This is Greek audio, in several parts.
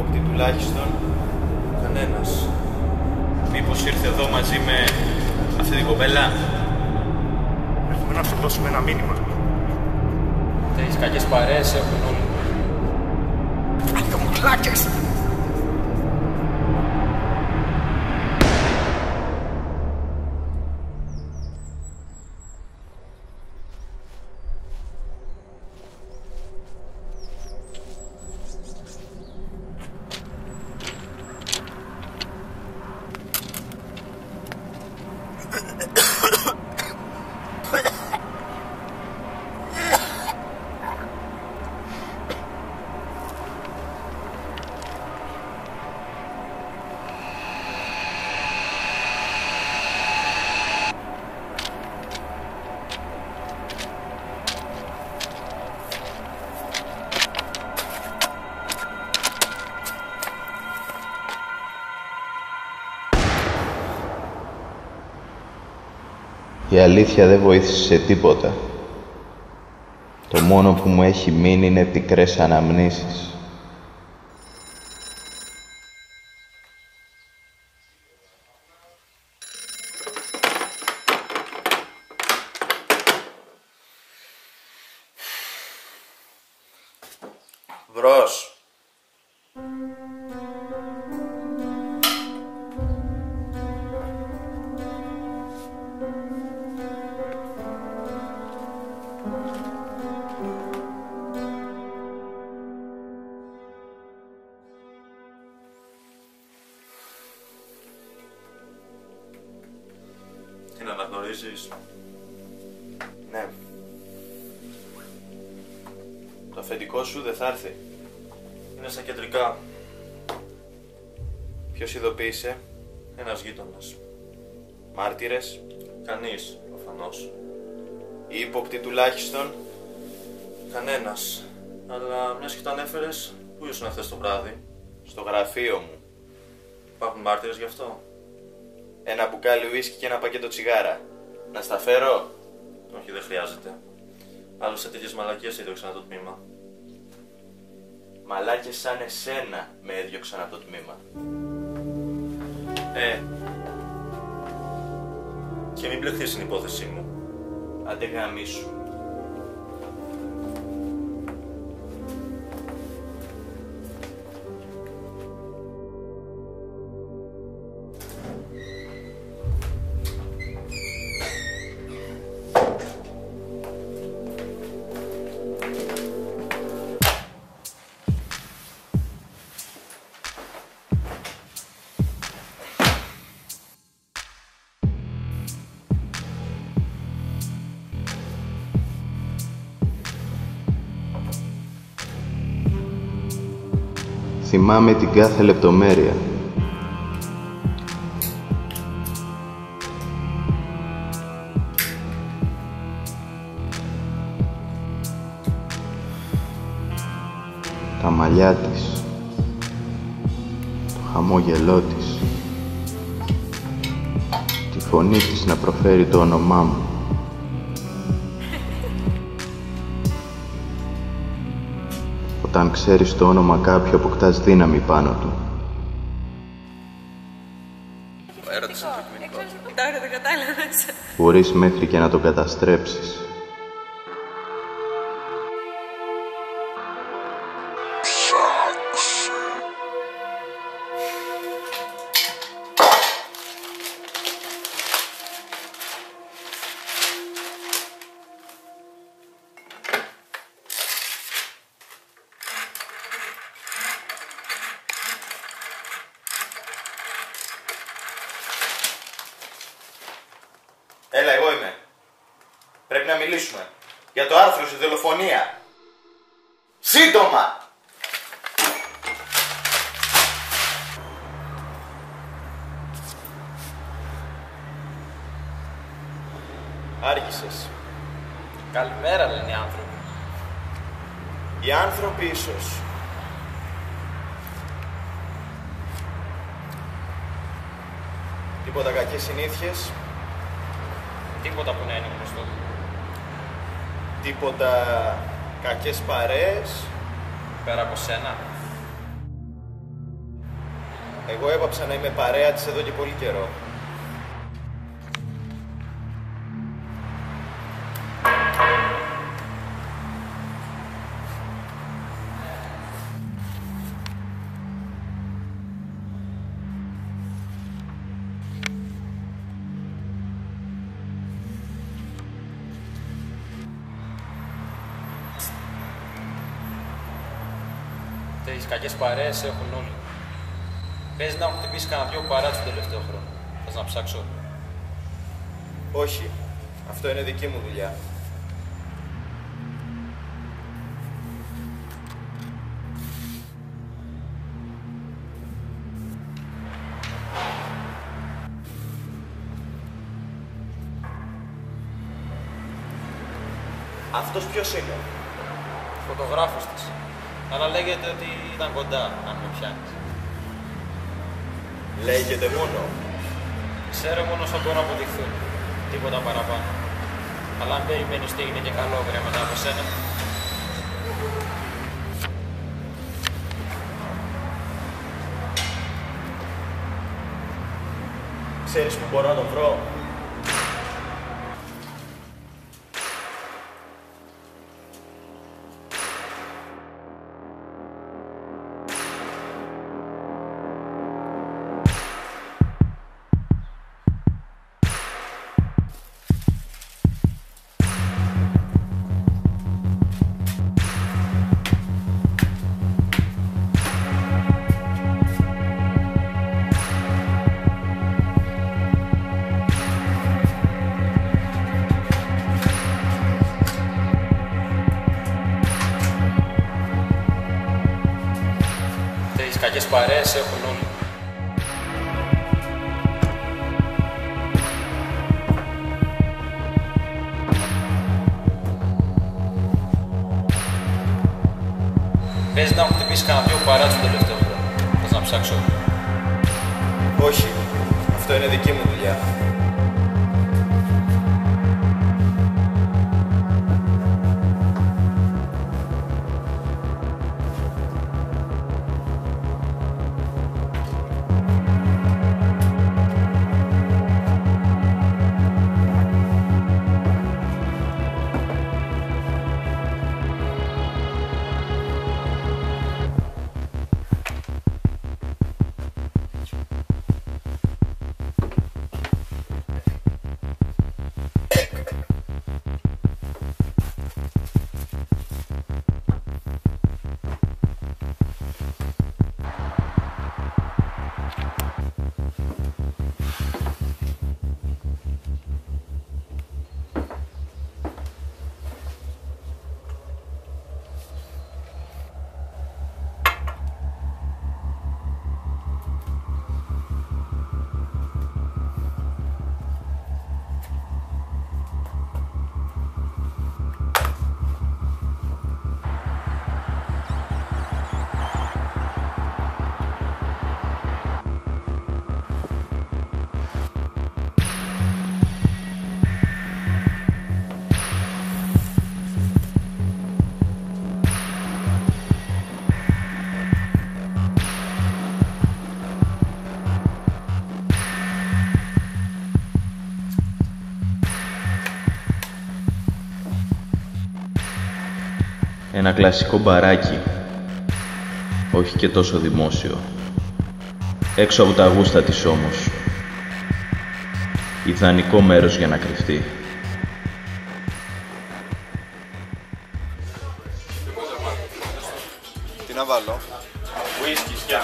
ύποπτη τουλάχιστον κανένας. Μήπως ήρθε εδώ μαζί με αυτή την κοπέλα? Έχουμε να σου δώσουμε ένα μήνυμα. Τέτοιες κακές παρέες έχουν όλοι. Αλιομουκλάκες! Η αλήθεια δεν βοήθησε σε τίποτα. Το μόνο που μου έχει μείνει είναι πικρές αναμνήσεις. Μπρος. Την αναγνωρίζεις? Ναι. Το αφεντικό σου δεν θα έρθει. Είναι στα κεντρικά. Ποιος ειδοποίησε? Ένας γείτονας. Μάρτυρες? Κανείς, προφανώς. Η ύποπτη τουλάχιστον? Κανένας. Αλλά μιας και το ανέφερες, πού ήσουν χθες το βράδυ? Στο γραφείο μου. Υπάρχουν μάρτυρες γι' αυτό? Ένα μπουκάλι ουίσκι και ένα πακέτο τσιγάρα. Να στα φέρω? Όχι, δεν χρειάζεται. Άλλωστε τέτοιες μαλακίες έδιωξαν από το τμήμα. Μαλάκες σαν εσένα με έδιωξαν από το τμήμα. Και μην μπλεχθείς στην υπόθεσή μου. Άντε γαμίσου. Θυμάμαι την κάθε λεπτομέρεια. Τα μαλλιά της, το χαμόγελό της, τη φωνή της να προφέρει το όνομά μου. Όταν ξέρεις το όνομα κάποιου, αποκτάς δύναμη πάνω του. Ο έρωτας είναι αντικειμενικός. Τώρα το κατάλαβες. Μπορείς μέχρι και να τον καταστρέψεις. Έλα, εγώ είμαι. Πρέπει να μιλήσουμε. Για το άρθρο στη δολοφονία. Σύντομα! Άργησες. Καλημέρα, λένε οι άνθρωποι. Οι άνθρωποι ίσως. Τίποτα κακές συνήθειες. Τίποτα που να είναι γνωστό. Τίποτα κακές παρέες. Πέρα από σένα. Εγώ έπαψα να είμαι παρέα της εδώ και πολύ καιρό. Τις κακές παρέες έχουν όλοι. Παίζει να έχουν χτυπήσει κανένα δυο παράτσου το τελευταίο χρόνο. Θες να ψάξω? Όχι. Αυτό είναι δική μου δουλειά. Αυτός ποιος είναι? Φωτογράφος της. Αλλά λέγεται ότι ήταν κοντά, αν με πιάνεις. Λέγεται μόνο. Ξέρω μόνο όσα μπορούν να αποδειχθούν. Τίποτα παραπάνω. Αλλά αν περιμένεις ότι έγινε και καλό αύριο μετά από σένα. Ξέρεις που μπορώ να τον βρω? Τις κακές παρέες έχουν όλοι. Παίζει να έχουν χτυπήσει κανένα δυο παράτσου το τελευταίο χρόνο. Θες να ψάξω? Όχι. Αυτό είναι δική μου δουλειά. Ένα κλασικό μπαράκι, όχι και τόσο δημόσιο. Έξω από τα γούστα της όμως. Ιδανικό μέρος για να κρυφτεί. Τι να βάλω? Ουίσκι, σκέτο.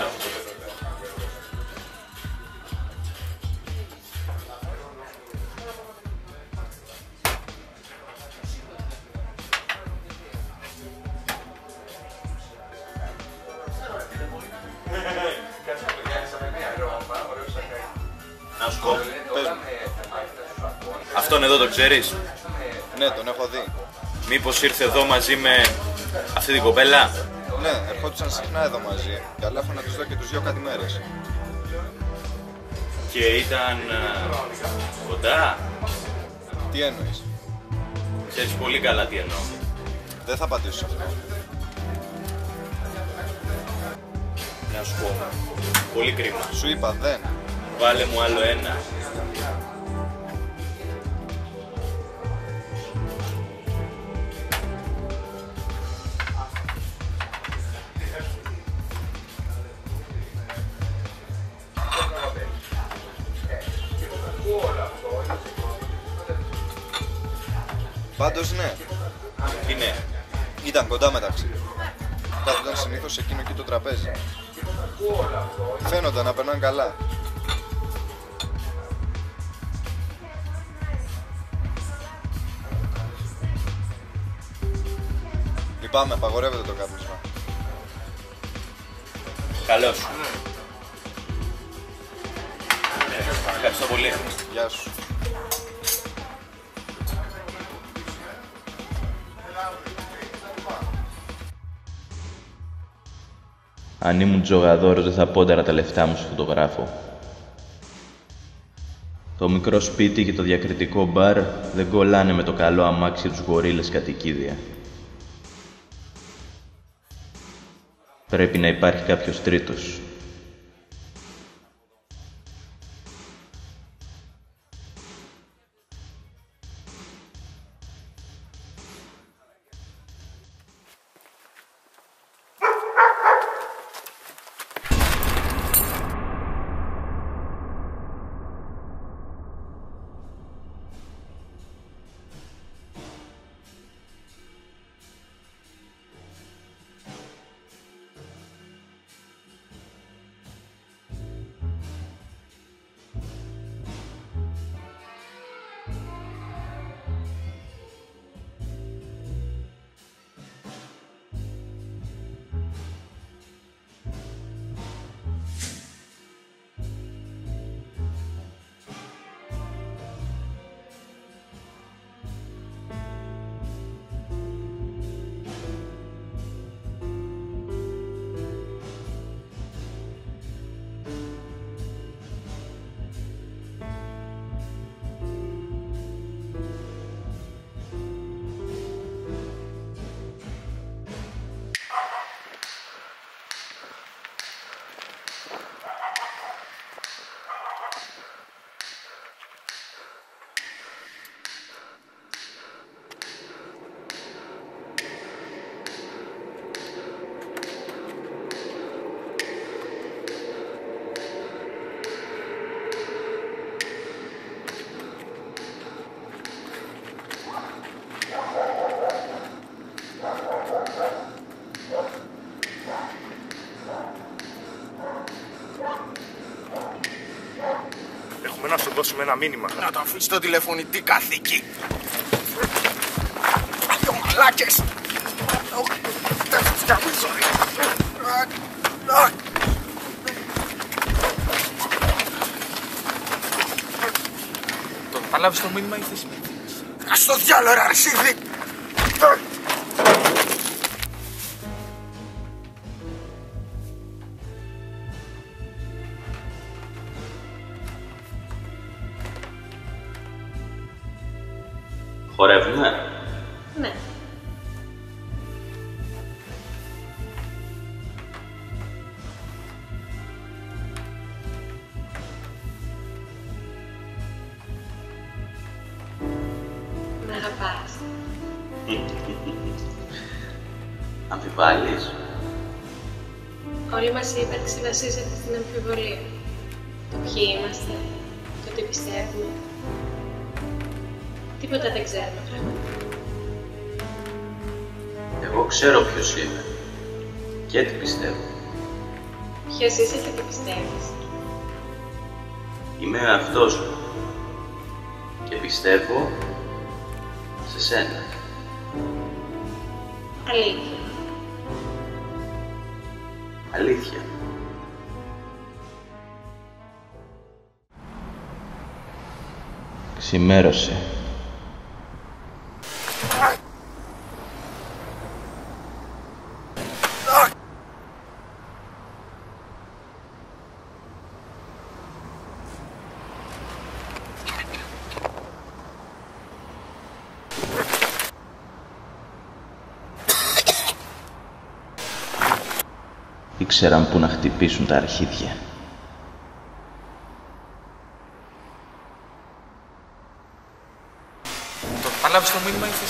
Να σου πω, πες μου. Αυτόν εδώ το ξέρεις? Ναι, τον έχω δει. Μήπως ήρθε εδώ μαζί με αυτή την κοπέλα? Ναι, ερχόντουσαν συχνά εδώ μαζί. Καλά έχω να τους δω και τους 2 κάτι μέρες. Και ήταν κοντά? Τι εννοείς? Ξέρεις πολύ καλά τι εννοώ. Δεν θα απαντήσω σε αυτό. να σου πω. Πολύ κρίμα. Σου είπα δεν. Βάλε μου άλλο ένα. Πάντως ναι, Τι ναι. ήταν κοντά μεταξύ. Κάθονταν συνήθως σε εκείνο εκεί το τραπέζι. Φαίνονταν να περνάνε καλά. Λυπάμαι, απαγορεύεται το κάπνισμα. Καλώς. Ευχαριστώ πολύ. Γεια σου. Αν ήμουν τζογαδόρος δεν θα πόνταρα τα λεφτά μου στο φωτογράφο. Το μικρό σπίτι και το διακριτικό μπαρ δεν κολλάνε με το καλό αμάξι και τους γορίλες κατοικίδια. Πρέπει να υπάρχει κάποιος τρίτος. Έχουμε να σου δώσουμε ένα μήνυμα. Να το αφήσεις το τηλεφωνητή καθήκη. Δύο μαλάκες. Δεν θα σκάβουν ζωή. Το καταλάβεις το μήνυμα ή θες με. Ας το διάλο ρε Αρσίδη. Χορεύουμε. Ναι. Με αγαπάς. Αμφιβάλλεις. Όλη μας η ύπαρξη βασίζεται στην αμφιβολία. Το ποιοι είμαστε, το τι πιστεύουμε. Τίποτα δεν ξέρουμε πραγματικά. Εγώ ξέρω ποιος είμαι και τι πιστεύω. Ποιος είσαι και τι πιστεύεις. Είμαι ο εαυτός μου και πιστεύω σε σένα. Αλήθεια. Αλήθεια. Ξημέρωσε. ήξεραν πού να χτυπήσουν τα αρχίδια. Το ανάλαβες το μήνυμα ή θες?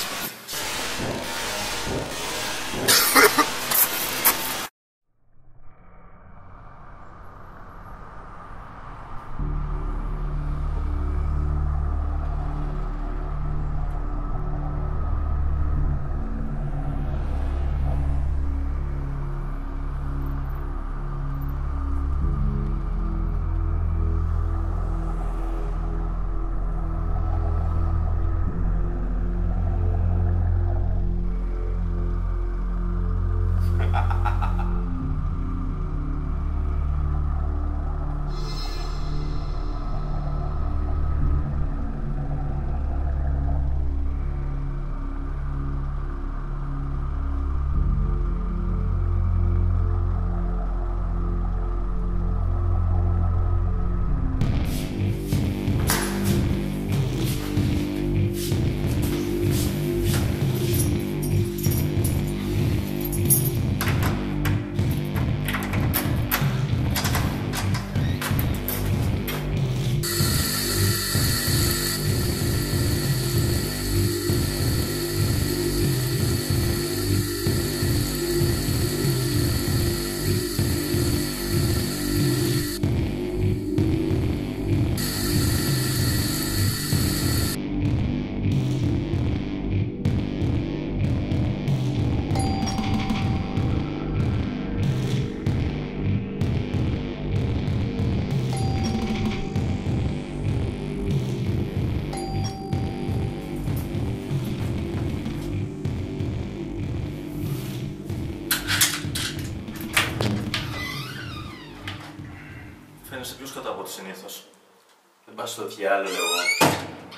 Φαίνεσαι πιο σκατά από ό,τι συνήθως. Δεν πας στο διάλογο, εγώ.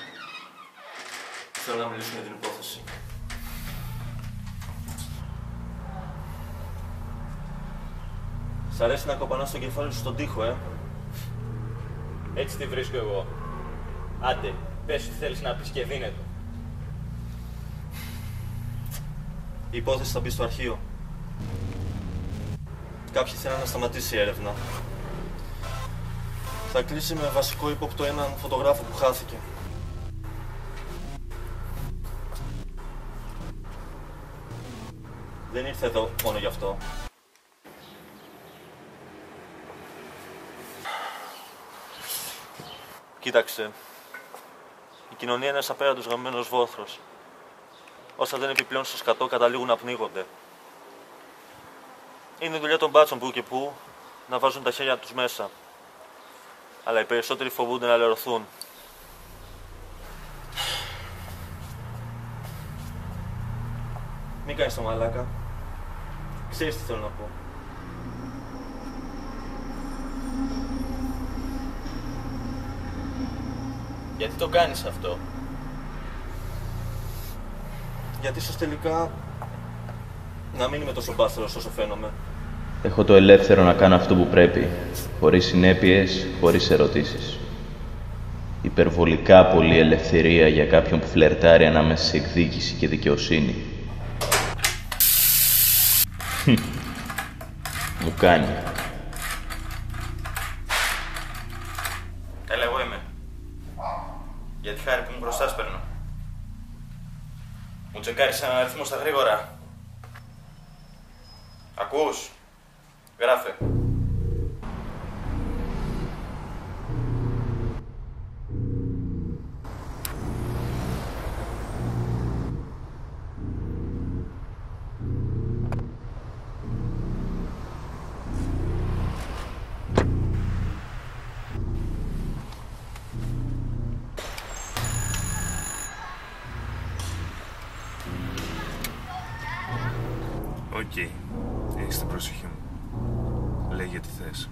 Θέλω να μιλήσουμε για την υπόθεση. Σ' αρέσει να κοπανάς το κεφάλι σου στον τοίχο, Έτσι τη βρίσκω εγώ. Άντε, πες τι θέλεις να πεις και δίνε το. Η υπόθεση θα μπει στο αρχείο. Κάποιοι θέλουν να σταματήσει η έρευνα. Θα κλείσει με βασικό ύποπτο έναν φωτογράφο που χάθηκε. Δεν ήρθε εδώ μόνο γι' αυτό. Κοίταξε. Η κοινωνία είναι ένας απέραντος γαμμένος βόθρος. Όσα δεν επιπλέον στο σκατό καταλήγουν να πνίγονται. Είναι η δουλειά των μπάτσων που και που να βάζουν τα χέρια τους μέσα. Αλλά οι περισσότεροι φοβούνται να λερωθούν. Μην κάνεις το μαλάκα. Ξέρεις τι θέλω να πω. Γιατί το κάνεις αυτό? Γιατί ίσως τελικά να μην είμαι τόσο μπάστερος όσο φαίνομαι. Έχω το ελεύθερο να κάνω αυτό που πρέπει, χωρίς συνέπειες, χωρίς ερωτήσεις. Υπερβολικά πολλή ελευθερία για κάποιον που φλερτάρει ανάμεσα σε εκδίκηση και δικαιοσύνη. Μου κάνει. Έλα, εγώ είμαι. Για τη χάρη που μου μπροστά παίρνω. Μου τσεκάρεις έναν αριθμό στα γρήγορα. Ακούς? Γράφε. Οκ. Έχεις την προσοχή μου. Λέγε τι θες.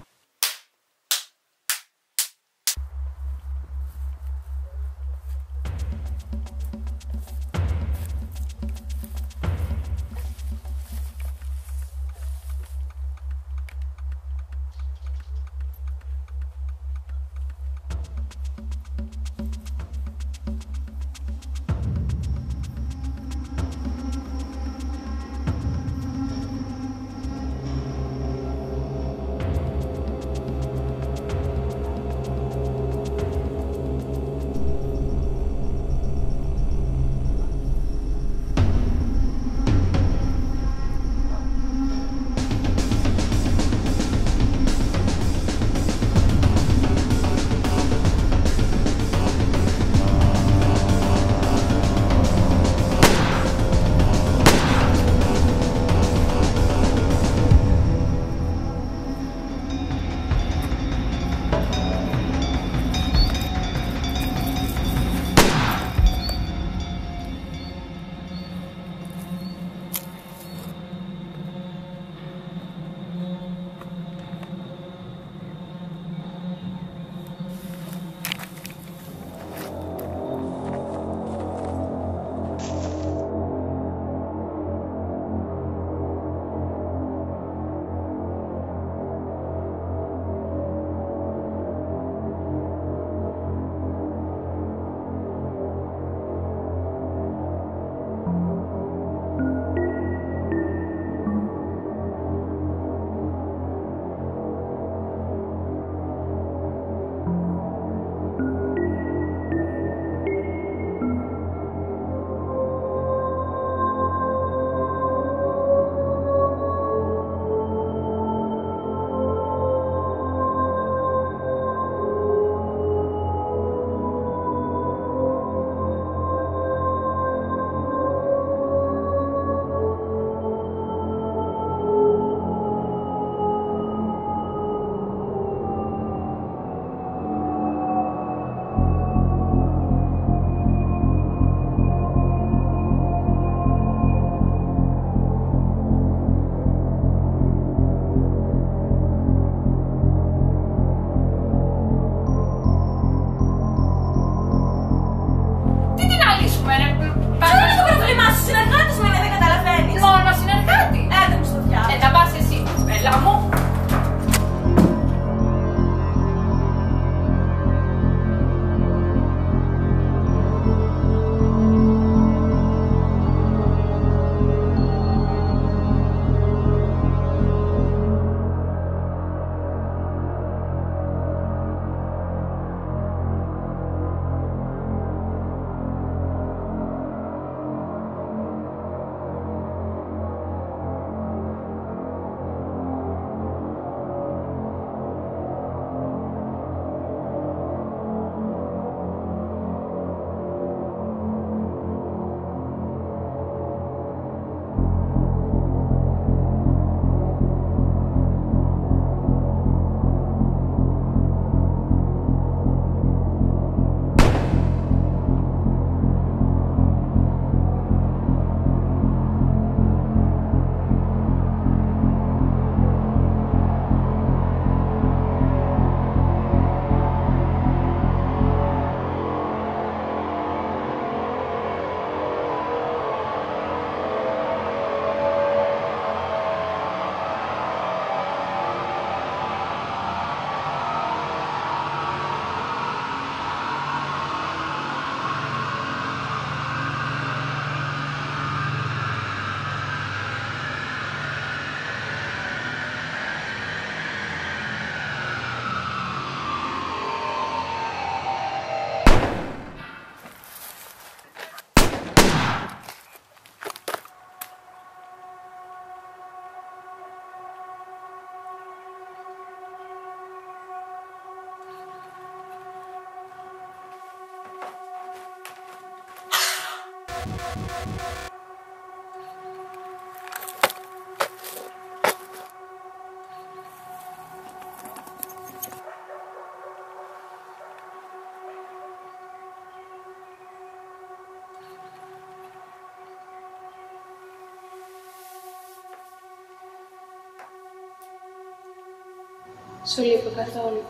Σου λείπω καθόλου.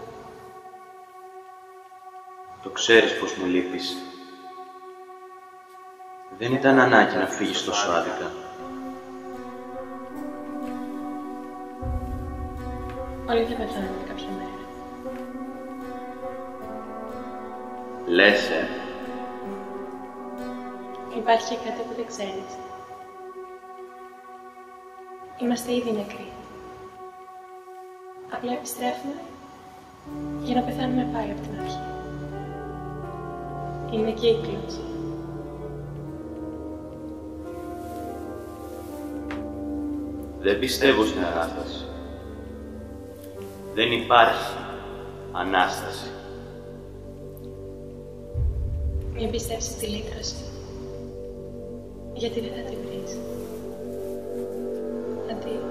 Το ξέρεις πως μου λείπεις. Δεν ήταν ανάγκη να φύγεις τόσο άδικα. Όλοι θα πεθάνουμε κάποια μέρα. Λες, Υπάρχει και κάτι που δεν ξέρεις. Είμαστε ήδη νεκροί. Απλά επιστρέφουμε για να πεθάνουμε πάλι από την αρχή. Είναι κύκλος. Δεν πιστεύω στην Ανάσταση. Δεν υπάρχει Ανάσταση. Μην πιστεύσεις στη λύτρωση. Γιατί δεν θα την βρεις. Αντίο.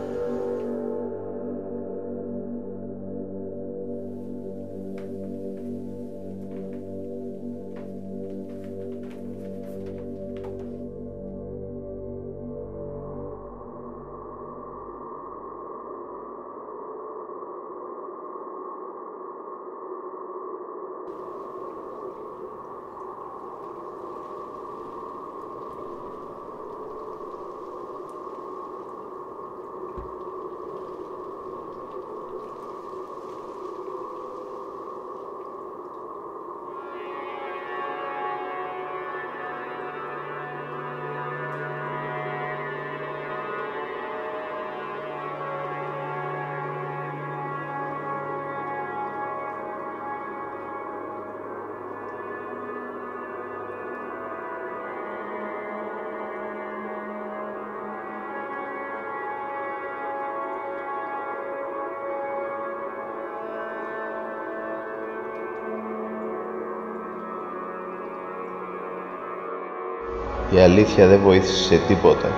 Η αλήθεια δεν βοήθησε σε τίποτα.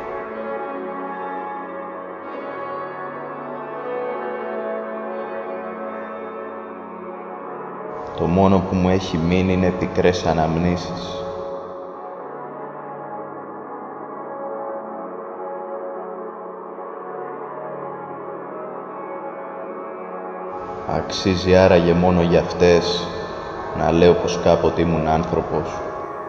Το μόνο που μου έχει μείνει είναι πικρές αναμνήσεις. Αξίζει άραγε μόνο για αυτές να λέω πως κάποτε ήμουν άνθρωπος.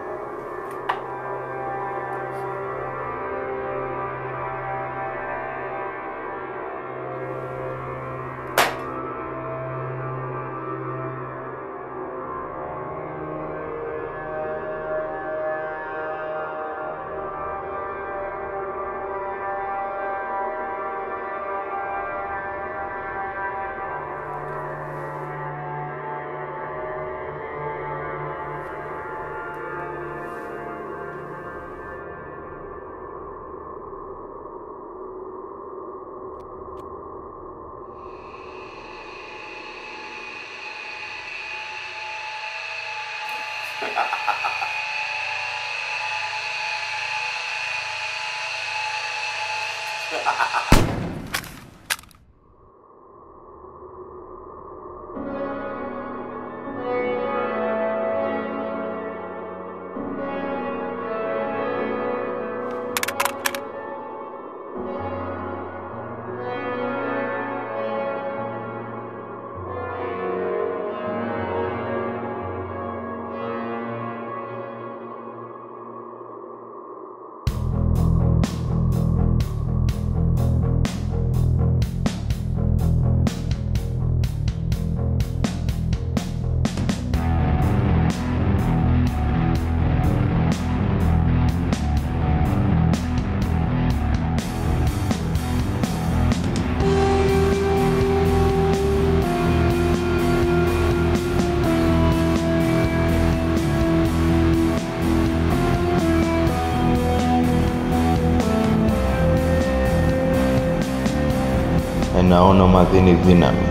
Ένα όνομα δίνει δύναμη.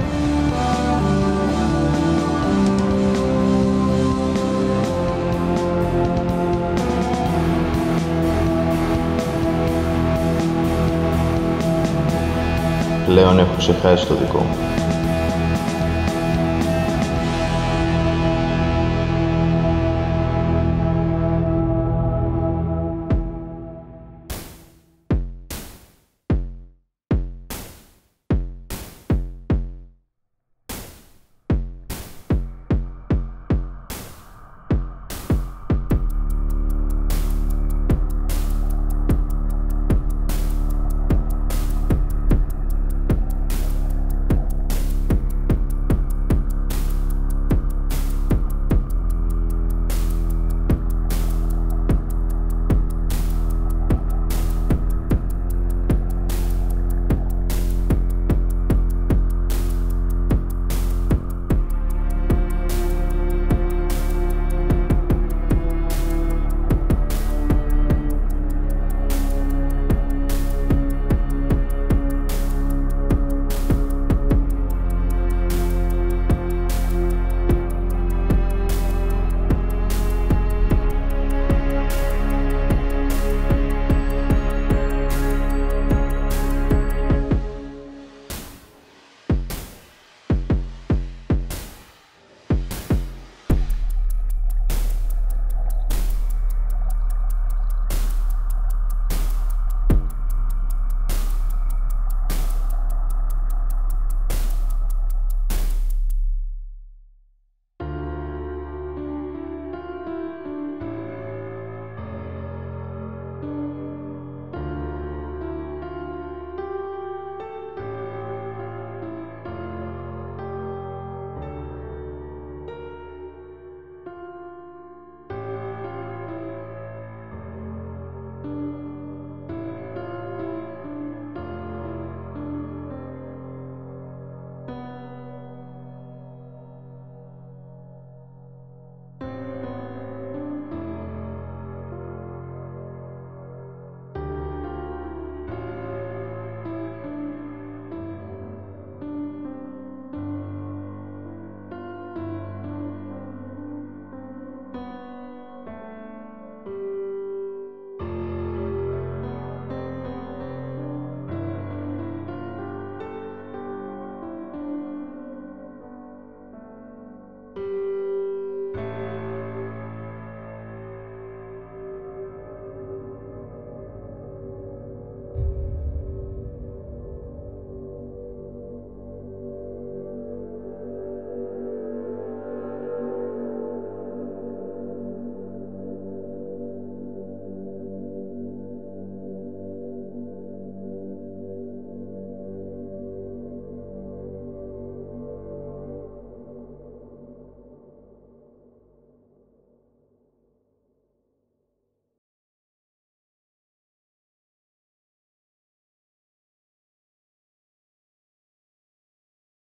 Πλέον έχω ξεχάσει το δικό μου.